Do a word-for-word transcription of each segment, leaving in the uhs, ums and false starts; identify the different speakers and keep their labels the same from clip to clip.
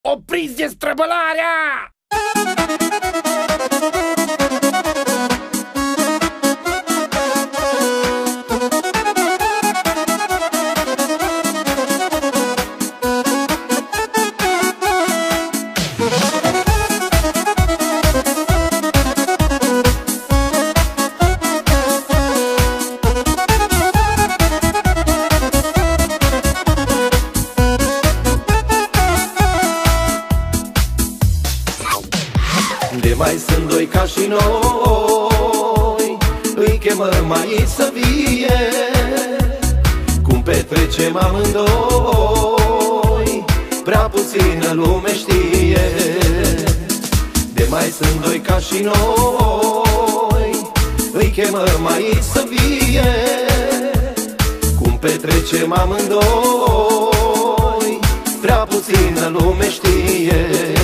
Speaker 1: Opriți destrăbălarea!
Speaker 2: De mai sunt doi ca și noi, îi chemăm aici să vie, cum petrecem amândoi, prea puțină lume știe. De mai sunt doi ca și noi, îi chemăm aici să vie, cum petrecem amândoi, prea puțină lume știe.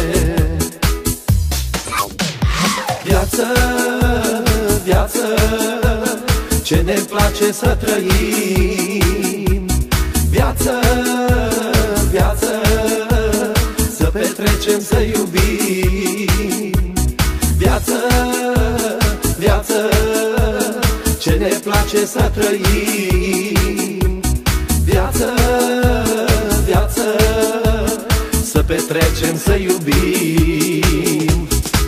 Speaker 2: Viață, viață, ce ne place să trăim. Viață, viață, să petrecem, să iubim. Viață, viață, ce ne place să trăim. Viață, viață, să petrecem, să iubim.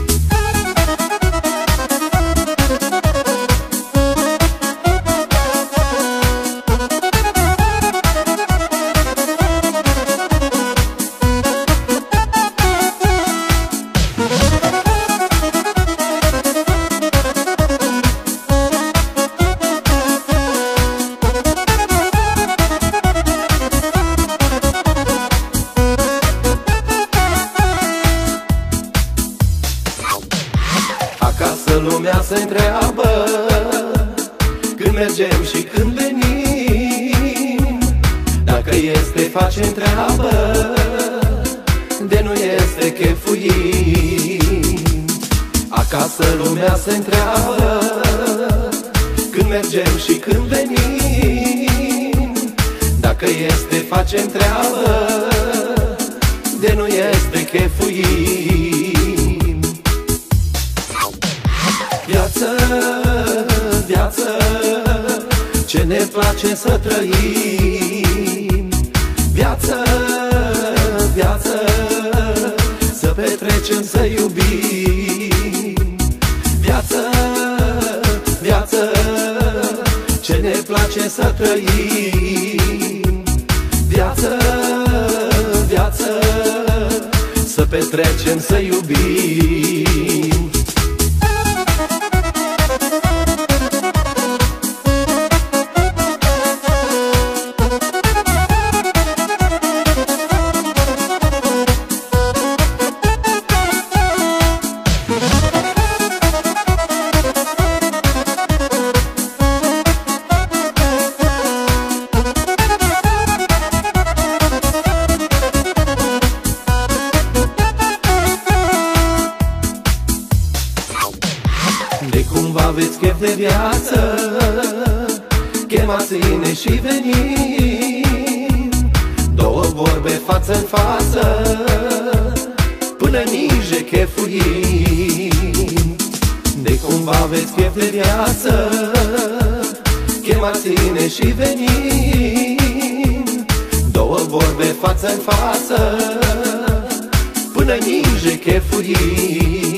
Speaker 2: Acasă lumea se întreabă când mergem și când venim, dacă este facem treabă, de nu este chefuim. Acasă lumea se întreabă când mergem și când venim, dacă este facem treabă, de nu este chefuim. Viață, viață, ce ne place să trăim. Viață, viață, să petrecem, să iubim. Viață, viață, ce ne place să trăim. Viață, viață, să petrecem, să iubim. De cumva aveți chef de viață, chemați-ne și venim, două vorbe față în față, până nici chefuim. De cumva aveți chef de viață, chemați-ne și venim, două vorbe față în față, până nici chefuim.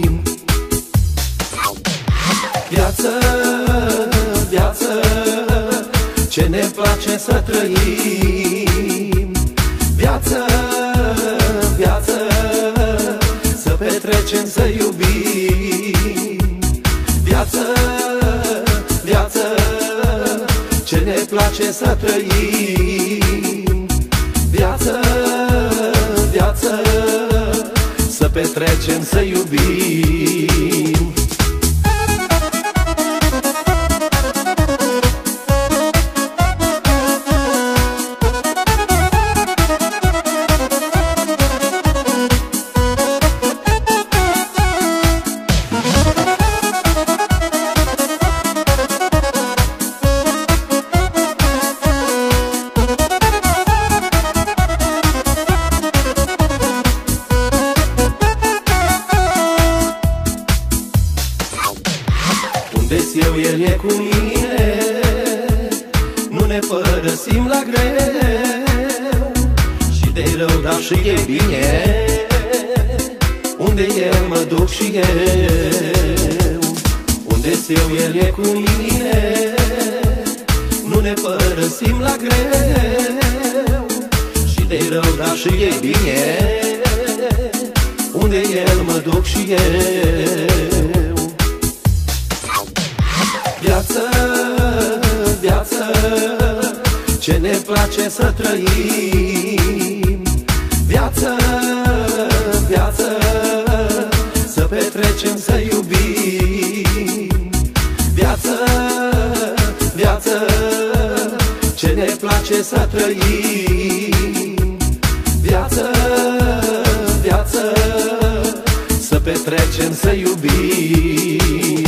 Speaker 2: Viață, viață, ce ne place să trăim. Viață, viață, să petrecem, să iubim. Viață, viață, ce ne place să trăim. Viață, viață, să petrecem, să iubim. El e cu mine. Nu ne părăsim la greu și de rău, dar și e bine. Unde El mă duc și eu, unde-s eu El e cu mine. Nu ne părăsim la greu și de rău, dar și e bine. Unde El mă duc și eu. Viață, viață, ce ne place să trăim. Viață, viață, să petrecem, să iubim. Viață, viață, ce ne place să trăim. Viață, viață, să petrecem, să iubim.